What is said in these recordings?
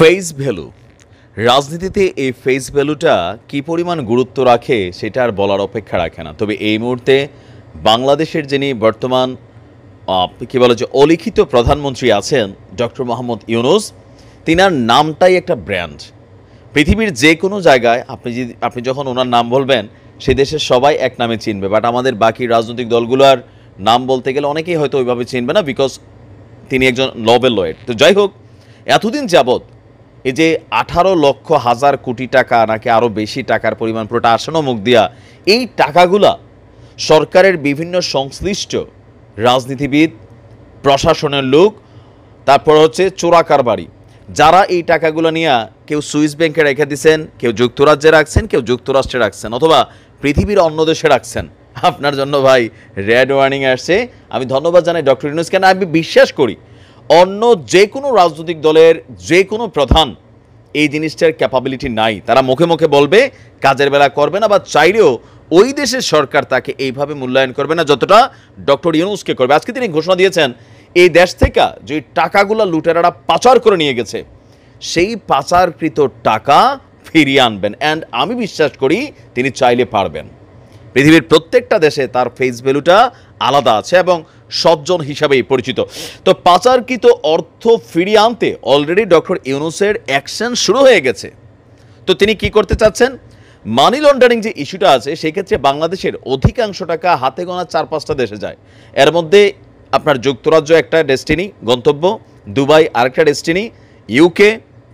Face value রাজনীতিতে এই face ভ্যালুটা কী পরিমাণ গুরুত্ব রাখে সেটা আর বলার অপেক্ষা রাখে না। তবে এই মুহূর্তে বাংলাদেশের যিনি বর্তমান কী বলে যে অলিখিত প্রধানমন্ত্রী আছেন ডক্টর মোহাম্মদ ইউনূস, তিনার নামটাই একটা ব্র্যান্ড। পৃথিবীর যে কোনো জায়গায় আপনি যখন ওনার নাম বলবেন সে দেশের সবাই এক নামে চিনবে, বাট আমাদের বাকি রাজনৈতিক দলগুলোর নাম বলতে গেলে অনেকেই হয়তো ওইভাবে চিনবে না, বিকজ তিনি একজন নোবেল লয়েট। তো যাই হোক, এতদিন যাবৎ এই যে 18 লক্ষ হাজার কোটি টাকা নাকি আরও বেশি টাকার পরিমাণ পুরোটা আসানো মুখ দিয়া, এই টাকাগুলা সরকারের বিভিন্ন সংশ্লিষ্ট রাজনীতিবিদ, প্রশাসনের লোক, তারপর হচ্ছে চোরা কারবারি, যারা এই টাকাগুলো নিয়ে কেউ সুইস ব্যাংকে রেখে দিচ্ছেন, কেউ যুক্তরাজ্যে রাখছেন, কেউ যুক্তরাষ্ট্রে রাখছেন, অথবা পৃথিবীর অন্য দেশে রাখছেন। আপনার জন্য ভাই রেড ওয়ার্নিং আসছে। আমি ধন্যবাদ জানাই ডক্টর ইউনূসকে। আমি বিশ্বাস করি অন্য যে কোনো রাজনৈতিক দলের যে কোনো প্রধান এই জিনিসটার ক্যাপাবিলিটি নাই। তারা মুখে মুখে বলবে, কাজের বেলা করবে না, বা চাইলেও ওই দেশের সরকার তাকে এইভাবে মূল্যায়ন করবে না যতটা ডক্টর ইউনূসকে করবে। আজকে তিনি ঘোষণা দিয়েছেন এই দেশ থেকে যে টাকাগুলো লুটেরারা পাচার করে নিয়ে গেছে সেই পাচারকৃত টাকা ফিরিয়ে আনবেন। অ্যান্ড আমি বিশ্বাস করি তিনি চাইলে পারবেন। পৃথিবীর প্রত্যেকটা দেশে তার ফেস ভ্যালুটা আলাদা আছে এবং সজ্জন হিসাবেই পরিচিত। তো পাচারকৃত অর্থ ফিরিয়ে আনতে অলরেডি ডক্টর ইউনূসের অ্যাকশন শুরু হয়ে গেছে। তো তিনি কি করতে চাচ্ছেন? মানি লন্ডারিং যে ইস্যুটা আছে সেই ক্ষেত্রে বাংলাদেশের অধিকাংশ টাকা হাতে গোনা 4-5টা দেশে যায়। এর মধ্যে আপনার যুক্তরাজ্য একটা ডেস্টিনি গন্তব্য, দুবাই আরেকটা ডেস্টিনি, ইউকে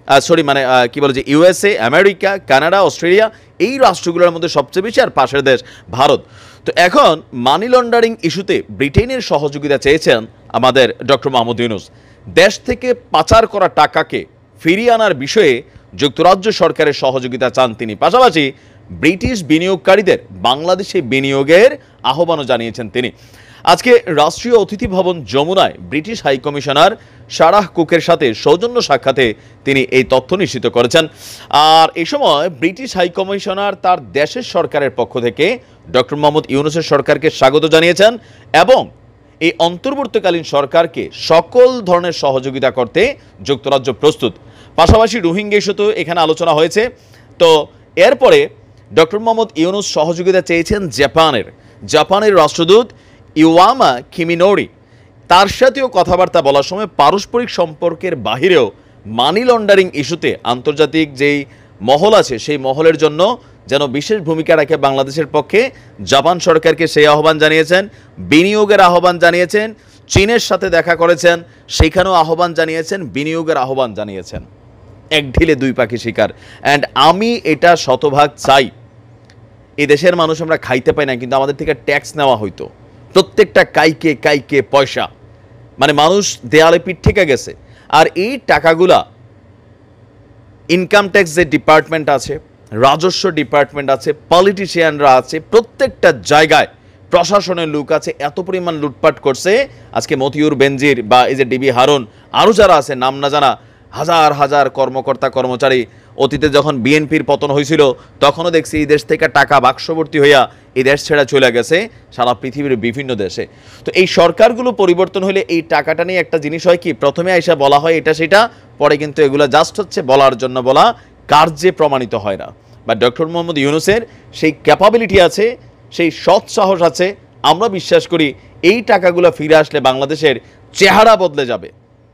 কি বলে যে ইউএসএ, আমেরিকা, কানাডা, অস্ট্রেলিয়া, এই রাষ্ট্রগুলোর মধ্যে সবচেয়ে বেশি, আর পাশের দেশ ভারত। তো এখন মানি লন্ডারিং ইস্যুতে ব্রিটেনের সহযোগিতা চেয়েছেন আমাদের ডক্টর মোহাম্মদ ইউনূস। দেশ থেকে পাচার করা টাকাকে ফিরিয়ে আনার বিষয়ে যুক্তরাজ্য সরকারের সহযোগিতা চান তিনি। পাশাপাশি ব্রিটিশ বিনিয়োগকারীদের বাংলাদেশে বিনিয়োগের আহ্বানও জানিয়েছেন তিনি। আজকে রাষ্ট্রীয় অতিথি ভবন যমুনায় ব্রিটিশ হাইকমিশনার সারাহ কুকের সাথে সৌজন্য সাক্ষাতে তিনি এই তথ্য নিশ্চিত করেছেন। আর এই সময় ব্রিটিশ হাইকমিশনার তার দেশের সরকারের পক্ষ থেকে ডক্টর মোহাম্মদ ইউনূসের সরকারকে স্বাগত জানিয়েছেন এবং এই অন্তর্বর্তীকালীন সরকারকে সকল ধরনের সহযোগিতা করতে যুক্তরাজ্য প্রস্তুত। পাশাপাশি রোহিঙ্গা ইস্যুতেও এখানে আলোচনা হয়েছে। তো এরপরে ডক্টর মোহাম্মদ ইউনূস সহযোগিতা চেয়েছেন জাপানের রাষ্ট্রদূত ইওয়ামা কিমিনোরি। তার সাথেও কথাবার্তা বলার সময় পারস্পরিক সম্পর্কের বাহিরেও মানি লন্ডারিং ইস্যুতে আন্তর্জাতিক যেই মহল আছে সেই মহলের জন্য যেন বিশেষ ভূমিকা রাখে বাংলাদেশের পক্ষে জাপান সরকারকে সেই আহ্বান জানিয়েছেন। বিনিয়োগের আহ্বান জানিয়েছেন। চীনের সাথে দেখা করেছেন, সেখানেও আহ্বান জানিয়েছেন, বিনিয়োগের আহ্বান জানিয়েছেন। এক ঢিলে দুই পাখি শিকার। অ্যান্ড আমি এটা শতভাগ চাই। এই দেশের মানুষ আমরা খাইতে পাই না, কিন্তু আমাদের থেকে ট্যাক্স নেওয়া হইতো। প্রত্যেকটা কাইকে পয়সা, মানে মানুষ দেয়ালে পিঠ থেকে গেছে। আর এই টাকাগুলা ইনকাম ট্যাক্স যে ডিপার্টমেন্ট আছে, রাজস্ব ডিপার্টমেন্ট আছে, পলিটিশিয়ানরা আছে, প্রত্যেকটা জায়গায় প্রশাসনের লোক আছে, এত পরিমাণ লুটপাট করছে। আজকে মতিউর বেনজির বা এই যে ডিবি হারুন, আরও যারা আছে নাম না জানা হাজার হাজার কর্মকর্তা কর্মচারী, অতীতে যখন বিএনপির পতন হয়েছিল তখনও দেখছি এই দেশ থেকে টাকা বাক্সবর্তী হইয়া এই দেশ ছেড়ে চলে গেছে সারা পৃথিবীর বিভিন্ন দেশে। তো এই সরকারগুলো পরিবর্তন হলে এই টাকাটা নিয়ে একটা জিনিস হয় কি, প্রথমে আইসা বলা হয় এটা সেটা, পরে কিন্তু এগুলো জাস্ট হচ্ছে বলার জন্য বলা, কার্যে প্রমাণিত হয় না। বা ডক্টর মোহাম্মদ ইউনূসের সেই ক্যাপাবিলিটি আছে, সেই সৎ সাহস আছে। আমরা বিশ্বাস করি এই টাকাগুলো ফিরে আসলে বাংলাদেশের চেহারা বদলে যাবে।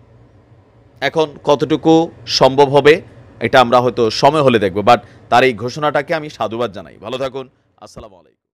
এখন কতটুকু সম্ভব হবে এটা আমরা হয়তো সময় হলে দেখব, বাট তার এই ঘোষণাটাকে আমি সাধুবাদ জানাই। ভালো থাকুন। আসসালামু আলাইকুম।